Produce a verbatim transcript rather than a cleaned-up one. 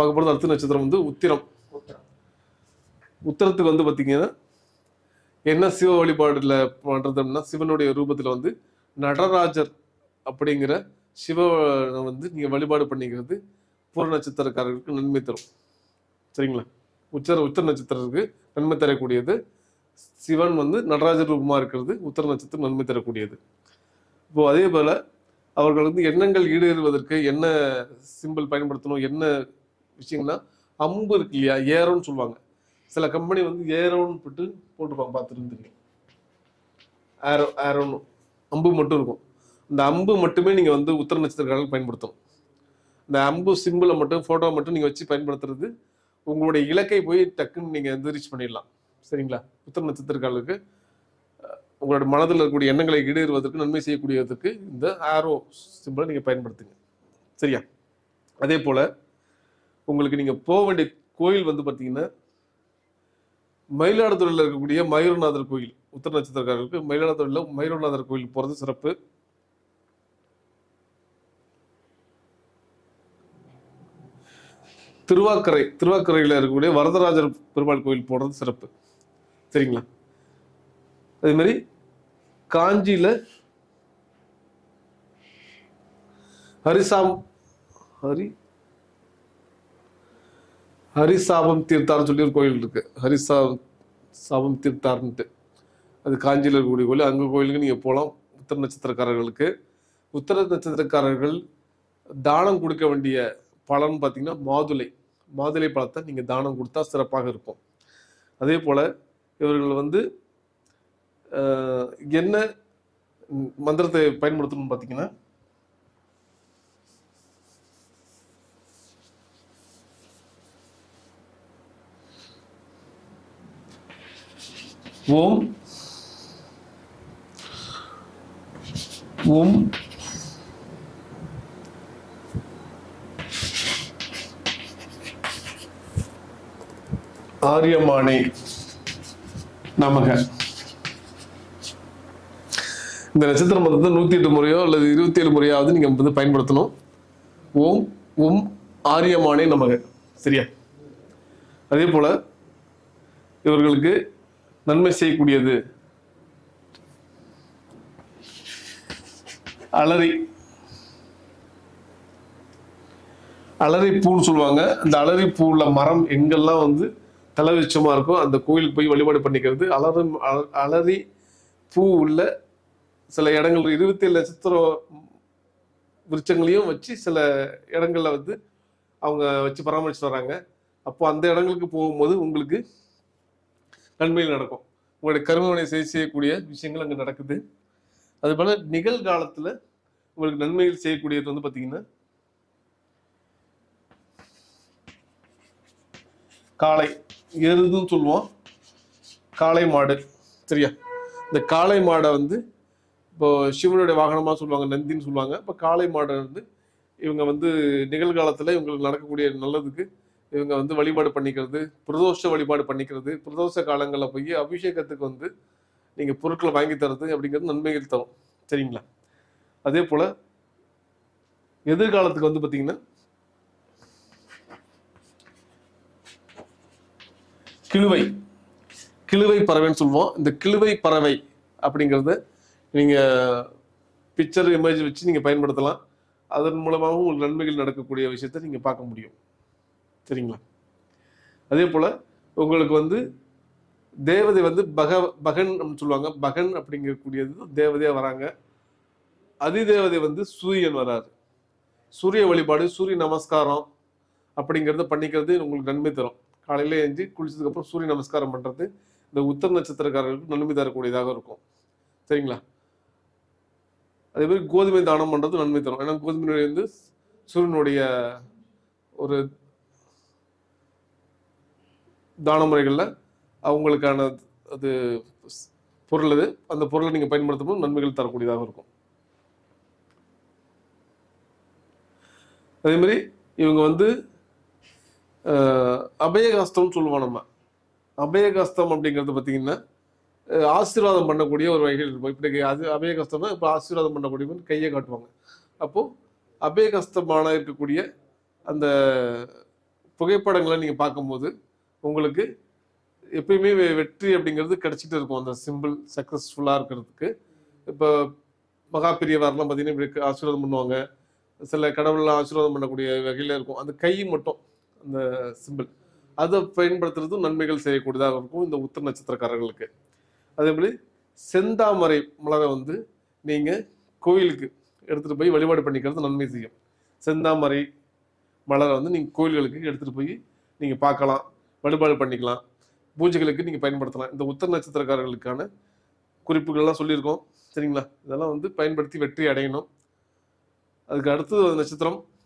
பார்க்க போகிறது அடுத்த நட்சத்திரம் வந்து உத்திரம். உத்திரத்துக்கு வந்து பார்த்தீங்கன்னா என்ன சிவ வழிபாடுல பண்ணுறதுன்னா, சிவனுடைய ரூபத்தில் வந்து நடராஜர் அப்படிங்கிற சிவ வந்து நீங்கள் வழிபாடு பண்ணிக்கிறது பூர நட்சத்திரக்காரர்களுக்கு நன்மை தரும். சரிங்களா? உச்சர உத்தர நட்சத்திரத்துக்கு நன்மை தரக்கூடியது சிவன் வந்து நடராஜர் ரூபமாக இருக்கிறது உத்தர நட்சத்திரம் நன்மை தரக்கூடியது. இப்போ அதே போல் அவர்கள் வந்து எண்ணங்கள் ஈடேறுவதற்கு என்ன சிம்பிள் பயன்படுத்தணும், என்ன விஷயங்கள்னா அம்பு இருக்கு இல்லையா, ஏரோன்னு சொல்லுவாங்க. சில கம்பெனி வந்து ஏரோன்னு போட்டு போட்டுருப்பாங்க, பார்த்துருந்துருக்கீங்க. ஏரோ ஏரோன்னு அம்பு மட்டும் இருக்கும். இந்த அம்பு மட்டுமே நீங்கள் வந்து உத்தர நட்சத்திரக்காரர்கள் பயன்படுத்தணும். இந்த அம்பு சிம்பிளை மட்டும் ஃபோட்டோ மட்டும் நீங்கள் வச்சு பயன்படுத்துறது உங்களுடைய இலக்கை போய் டக்குன்னு நீங்கள் வந்து ரீச் பண்ணிடலாம். சரிங்களா? உத்தர நட்சத்திரக்காரர்களுக்கு உங்களோட மனதில் இருக்கக்கூடிய எண்ணங்களை ஈடேறுவதற்கு நன்மை செய்யக்கூடியதற்கு இந்த ஆரோ சிம்பிளை நீங்கள் பயன்படுத்துங்க. சரியா? அதே போல் உங்களுக்கு நீங்கள் போக வேண்டிய கோயில் வந்து பார்த்தீங்கன்னா மயிலாடுதுறையில் இருக்கக்கூடிய மயூரநாதர் கோயில். உத்தர நட்சத்திரக்காரர்களுக்கு மயிலாடுதுறையில் மயூரநாதர் கோயில் போகிறது சிறப்பு. திருவாக்கரை திருவாக்கரையில் இருக்கக்கூடிய வரதராஜர் பெருமாள் கோயில் போடுறது சிறப்பு. சரிங்களா? அதே மாதிரி காஞ்சியில ஹரிசாம் ஹரி ஹரிசாபம் தீர்த்தார்னு சொல்லி ஒரு கோயில் இருக்கு. ஹரிசா சாபம் தீர்த்தார்ன்ட்டு அது காஞ்சியில் இருக்கக்கூடிய கோயில். அங்கே கோயிலுக்கு நீங்கள் போகலாம். உத்தர நட்சத்திரக்காரர்களுக்கு உத்தர நட்சத்திரக்காரர்கள் தானம் கொடுக்க வேண்டிய பலன் பார்த்தீங்கன்னா மாதுளை மாதுளை பழத்தை நீங்கள் தானம் கொடுத்தா சிறப்பாக இருக்கும். அதே போல் இவர்கள் வந்து என்ன மந்திரத்தை பயன்படுத்தணும்னு பார்த்தீங்கன்னா ஓம் ஓம் ஆரியமானே நமக. இந்த நட்சத்திரம் வந்து நூத்தி எட்டு முறையோ அல்லது இருபத்தி ஏழு முறையாவது நீங்க வந்து பயன்படுத்தணும். ஓம் ஓம் ஆரியமானே நமக. சரியா? அதே போல இவர்களுக்கு நன்மை செய்யக்கூடியது அலரி அலரி பூன்னு சொல்லுவாங்க. அந்த அலரி பூவுள்ள மரம் எங்கெல்லாம் வந்து தலைவிச்சமா இருக்கும் அந்த கோயிலுக்கு போய் வழிபாடு பண்ணிக்கிறது. அலரி அலரி பூ உள்ள சில இடங்கள் இருபத்தி ஏழு நட்சத்திர விருட்சங்களையும் வச்சு சில இடங்கள்ல வந்து அவங்க வச்சு பராமரிச்சு வராங்க. அப்போ அந்த இடங்களுக்கு போகும்போது உங்களுக்கு நன்மையில் நடக்கும். உங்களுடைய கருமவினை செய்ய செய்யக்கூடிய விஷயங்கள் அங்கே நடக்குது. அது போல நிகழ்காலத்துல உங்களுக்கு நன்மைகள் செய்யக்கூடியது வந்து பார்த்தீங்கன்னா காளை எருதுன்னு சொல்லுவோம், காளை மாடு. சரியா? இந்த காளை மாடை வந்து இப்போ சிவனுடைய வாகனமாக சொல்லுவாங்க, நந்தின்னு சொல்லுவாங்க. இப்போ காளை மாடை வந்து இவங்க வந்து நிகழ்காலத்தில் இவங்களுக்கு நடக்கக்கூடிய நல்லதுக்கு இவங்க வந்து வழிபாடு பண்ணிக்கிறது, பிரதோஷ வழிபாடு பண்ணிக்கிறது, பிரதோஷ காலங்களில் போய் அபிஷேகத்துக்கு வந்து நீங்கள் பொருட்களை வாங்கி தரது அப்படிங்கிறது நன்மைகள் தரும். சரிங்களா? அதே போல் எதிர்காலத்துக்கு வந்து பார்த்தீங்கன்னா கிழுவை கிழுவை பறவைன்னு சொல்லுவோம். இந்த கிழுவை பறவை அப்படிங்கிறது நீங்கள் பிக்சர் இமேஜ் வச்சு நீங்கள் பயன்படுத்தலாம். அதன் மூலமாகவும் உங்களுக்கு நன்மைகள் நடக்கக்கூடிய விஷயத்தை நீங்கள் பார்க்க முடியும். சரிங்களா? அதே போல் உங்களுக்கு வந்து தேவதை வந்து பக பகன் அப்படின்னு சொல்லுவாங்க. பகன் அப்படிங்கக்கூடியது தேவதையாக வராங்க. அதிதேவதை வந்து சூரியன் வராரு. சூரிய வழிபாடு, சூரிய நமஸ்காரம் அப்படிங்கிறத பண்ணிக்கிறது உங்களுக்கு நன்மை தரும். காலையில எழுந்து குளிச்சதுக்கப்புறம் சூரிய நமஸ்காரம் பண்ணுறது இந்த உத்தர நட்சத்திரக்காரர்களுக்கு நன்மை தரக்கூடியதாக இருக்கும். சரிங்களா? அதே மாதிரி கோதுமை தானம் பண்ணுறது நன்மை தரும். ஏன்னா கோதுமை வந்து சூரியனுடைய ஒரு தான முறைகளில் அவங்களுக்கான அது பொருள் அது அந்த பொருளை நீங்கள் பயன்படுத்தும் நன்மைகள் தரக்கூடியதாக இருக்கும். அதே மாதிரி இவங்க வந்து அபயகஸ்தம்னு சொல்லுவோம். நம்ம அபயகஸ்தம் அப்படிங்கிறது பார்த்தீங்கன்னா ஆசீர்வாதம் பண்ணக்கூடிய ஒரு வகைகள் இருக்கும். இப்படி அது அபயகஸ்தம்னா இப்போ ஆசீர்வாதம் பண்ணக்கூடிய கையை காட்டுவாங்க. அப்போது அபயகஸ்தமான இருக்கக்கூடிய அந்த புகைப்படங்களை நீங்க பார்க்கும்போது உங்களுக்கு எப்பயுமே வெற்றி அப்படிங்கிறது கிடைச்சிட்டு இருக்கும். அந்த சிம்பிள் சக்சஸ்ஃபுல்லா இருக்கிறதுக்கு இப்போ மகா பெரியவாரெல்லாம் பார்த்தீங்கன்னா ஆசீர்வாதம் பண்ணுவாங்க. சில கடவுள்லாம் ஆசீர்வாதம் பண்ணக்கூடிய வகையில இருக்கும். அந்த கை மட்டும் அந்த சிம்பிள் அதை பயன்படுத்துறதும் நன்மைகள் செய்யக்கூடியதாக இருக்கும் இந்த உத்திர நட்சத்திரக்காரர்களுக்கு. அதே மாதிரி செந்தாமரை மலரை வந்து நீங்க கோயிலுக்கு எடுத்துட்டு போய் வழிபாடு பண்ணிக்கிறது நன்மை செய்யும். செந்தாமரை மலரை வந்து நீங்க கோயில்களுக்கு எடுத்துட்டு போய் நீங்க பார்க்கலாம், வழிபாடு பண்ணிக்கலாம், பூஜைகளுக்கு நீங்க பயன்படுத்தலாம். இந்த உத்திர நட்சத்திரக்காரர்களுக்கான குறிப்புகள்லாம் சொல்லியிருக்கோம். சரிங்களா? இதெல்லாம் வந்து பயன்படுத்தி வெற்றி அடையணும். அதுக்கு அடுத்தது நட்சத்திரம்